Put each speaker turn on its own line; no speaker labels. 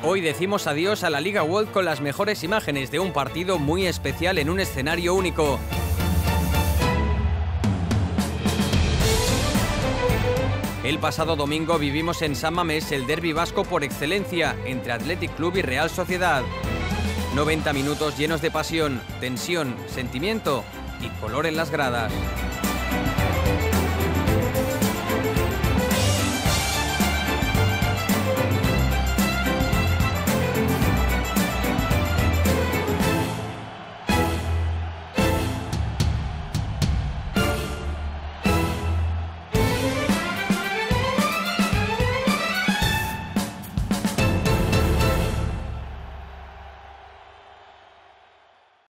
Hoy decimos adiós a la Liga World con las mejores imágenes de un partido muy especial en un escenario único. El pasado domingo vivimos en San Mamés el derbi vasco por excelencia entre Athletic Club y Real Sociedad. 90 minutos llenos de pasión, tensión, sentimiento y color en las gradas.